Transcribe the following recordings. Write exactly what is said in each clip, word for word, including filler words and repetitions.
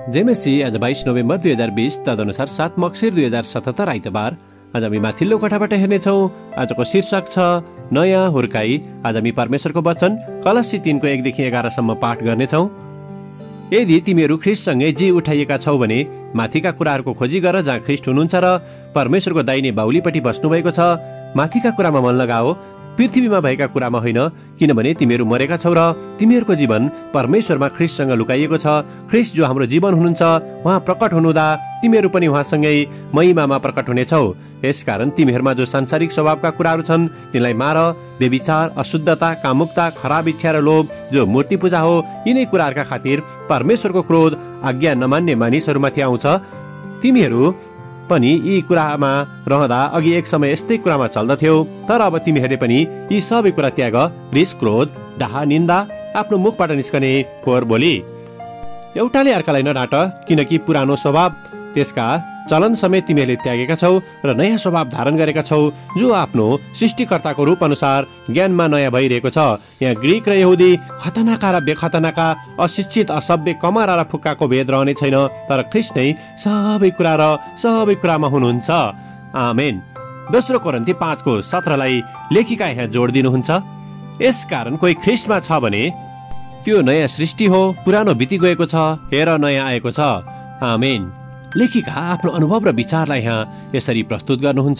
जेमेसी आज बाइस नोभेम्बर दुई हजार बिस तदनुसार सात मक्सिर दुई हजार सतहत्तर आइतबार आज हामी माथिल्लो कोठाबाट हेर्नेछौँ। आजको शीर्षक छ नयाँ हुर्काई। आज हामी परमेश्वरको वचन कलसी तीनको एकदेखि एघारसम्म पाठ गर्नेछौँ। यदि तिमीहरू ख्रिस्टसँगै जी उठाइएका छौ भने माथिका कुराहरूको खोजी गर जहाँ ख्रिस्ट हुनुहुन्छ र परमेश्वरको दाहिने बाहुलीपट्टि बस्नुभएको छ। माथिका कुरामा मन लगाओ, पृथ्वीमा भएका कुरामा होइन, किनभने तिमीहरू मरेका छौ र तिमीहरूको जीवन परमेश्वरमा ख्रिस्टसँग लुकाइएको छ। ख्रिस्ट जो हाम्रो जीवन हुनुहुन्छ, उहाँ प्रकट हुनुहुँदा तिमीहरू पनि उहाँसँगै महिमामा प्रकट हुनेछौ। यसकारण तिमीहरूमा जो सांसारिक स्वभावका कुराहरू छन् तिनलाई मार। व्यभिचार, अशुद्धता, कामुकता, खराब इच्छा र लोभ जो मूर्ति पूजा हो, यिनै कुराहरूका खातिर परमेश्वरको क्रोध आज्ञा नमान्ने मानिसहरूमाथि आउँछ। तिमीहरू पनि यी कुरामा रहँदा अघि एक समय यस्तै कुरामा चल्दथ्यौ, तर अब तिमीहरूले पनि यी सबै कुरा त्याग। रिस, क्रोध, डाहा, निन्दा, आफ्नो मुखबाट निस्कने फोहोर बोली। एउटाले अर्कालाई नडाँट, किनकि पुरानो स्वभाव त्यसका चलन समेत तिमीहरूले त्यागेका छौ र नयाँ स्वभाव धारण गरेका छौ, जो आफ्नो सृष्टिकर्ताको रूप अनुसार ज्ञानमा नयाँ भइरहेको छ। यहाँ ग्रीक र यहुदी, खतनाका र बेखतनाका, अशिक्षित, असभ्य, कमारा र फुक्काको भेद रहने छैन, तर ख्रिस्ट नै सबै कुरा र सबै कुरामा हुनुहुन्छ। आमेन। दोस्रो कोरिन्थी पाँचको सत्रलाई लेखिका यहाँ जोड दिनुहुन्छ। यसकारण कोही ख्रिस्टमा छ भने त्यो नयाँ सृष्टि हो, पुरानो बिति गएको छ, हेर नयाँ आएको छ। आमेन। लेखिका आफ्नो अनुभव र विचारलाई यहाँ यसरी प्रस्तुत गर्नुहुन्छ।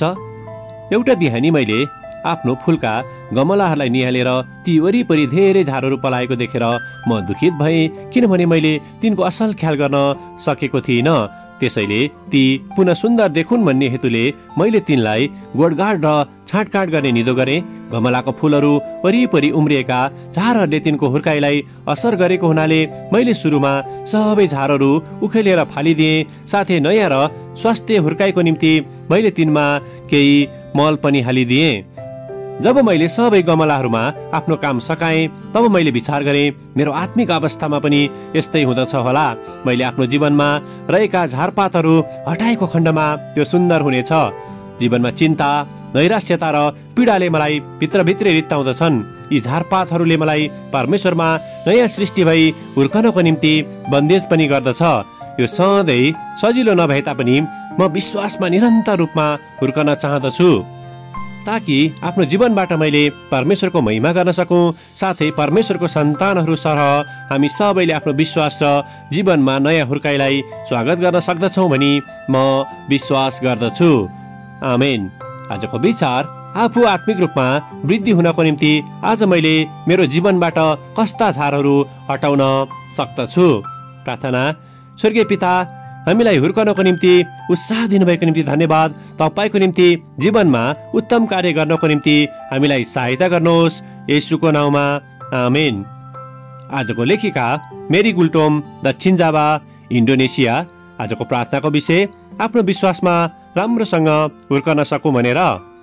एउटा बिहानी मैले आफ्नो फुलका गमलाहरूलाई निहालेर ती वरिपरि धेरै झारहरू पलाएको देखेर म दुखित भएँ, किनभने मैले तिनको असल ख्याल गर्न सकेको थिइनँ। त्यसैले ती पुनः सुन्दर देखुन् भन्ने हेतुले मैले तिनलाई गोडगाड र छाँटकाट गर्ने निधो गरेँ। गमलाको फुलहरू वरिपरि उम्रिएका झारहरूले तिनको हुर्काइलाई असर गरेको हुनाले मैले सुरुमा सबै झारहरू उखेलेर फालिदिएँ। साथै नयाँ र स्वास्थ्य हुर्काइको निम्ति मैले तिनमा केही मल पनि हालिदिएँ। जब मैले सबै गमलाहरूमा आफ्नो काम सकाएँ, तब मैले विचार गरेँ मेरो आत्मिक अवस्थामा पनि यस्तै हुँदछ होला। मैले आफ्नो जीवनमा रहेका झारपातहरू हटाएको खण्डमा त्यो सुन्दर हुनेछ। जीवनमा चिन्ता, नैराश्यता र पीडाले मलाई भित्रभित्रै रित्ताउँदछन्। यी झारपातहरूले मलाई परमेश्वरमा नयाँ सृष्टि भई हुर्कनको निम्ति बन्देज पनि गर्दछ। यो सधैँ सजिलो नभए तापनि म विश्वासमा निरन्तर रूपमा हुर्कन चाहदछु, ताकि आफ्नो जीवनबाट मैले परमेश्वरको महिमा गर्न सकूँ। साथै परमेश्वरको सन्तानहरू सरह हामी सबैले आफ्नो विश्वास र जीवनमा नयाँ हुर्काइलाई स्वागत गर्न सक्दछौँ भनी म विश्वास गर्दछु। आमेन। आजको विचार, आफू आत्मिक रूपमा वृद्धि हुनको निम्ति आज मैले मेरो जीवनबाट कस्ता झारहरू हटाउन सक्दछु। प्रार्थना। स्वर्गीय पिता, हामीलाई हुर्कनको निम्ति उत्साह दिनुभएको निम्ति धन्यवाद। तपाईँको निम्ति जीवनमा उत्तम कार्य गर्नको निम्ति हामीलाई सहायता गर्नुहोस्, येशूको नाउँमा। आमेन। आजको लेखिका मेरी गुल्टोम, दक्षिण जावा, इन्डोनेसिया। आजको प्रार्थनाको विषय आफ्नो विश्वासमा राम्रोसँग हुर्कन सकौँ भनेर।